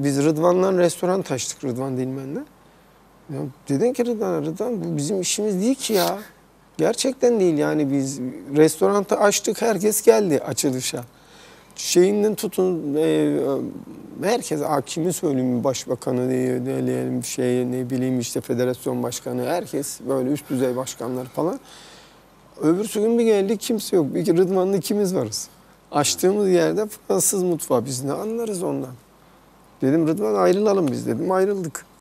biz Rıdvan'la restoran açtık, Rıdvan Dilmen'le. Ya dedin ki Rıdvan bu bizim işimiz değil ki ya. Gerçekten değil yani, biz restoranı açtık, herkes geldi açılışa. Şeyinden tutun herkes, kimi söyleyeyim, başbakanı diyelim, şey ne bileyim işte federasyon başkanı, herkes böyle üst düzey başkanlar falan. Öbürsü gün bir geldik, kimse yok. Bir Rıdvan'la ikimiz varız. Açtığımız yerde Fransız mutfağı, biz ne anlarız ondan. Dedim Rıdvan ayrılalım biz, dedim, ayrıldık.